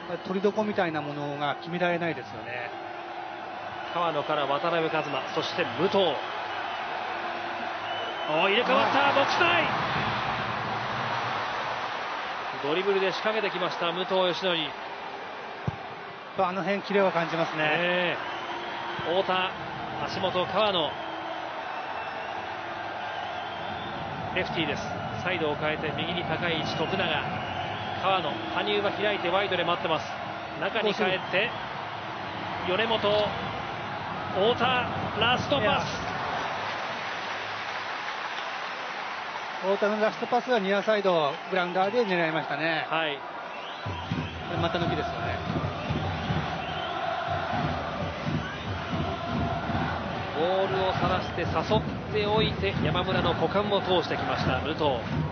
取りどこみたいなものが決められないですよね。 川野から渡辺一馬、そして武藤。入れ替わったボックス内。ドリブルで仕掛けてきました武藤嘉紀。 あの辺キレを感じますね。 太田、橋本、川野、レフティーです。サイドを変えて右に高い位置、徳永、川野、羽生は開いてワイドで待ってます。中に帰って米本、太田、ラストパス。 太田のラストパスはニアサイドグラウンダーで狙いましたね。 はい、 これ股抜きですよね。 ボールをさらして誘っておいて山村の股間を通してきました武藤。